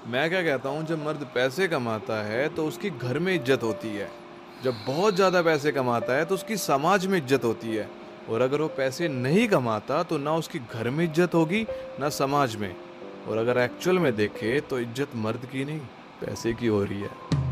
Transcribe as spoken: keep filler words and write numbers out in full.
मैं क्या कहता हूँ, जब मर्द पैसे कमाता है तो उसकी घर में इज्जत होती है। जब बहुत ज़्यादा पैसे कमाता है तो उसकी समाज में इज्जत होती है। और अगर वो पैसे नहीं कमाता तो ना उसकी घर में इज्जत होगी, ना समाज में। और अगर एक्चुअल में देखे तो इज्जत मर्द की नहीं, पैसे की हो रही है।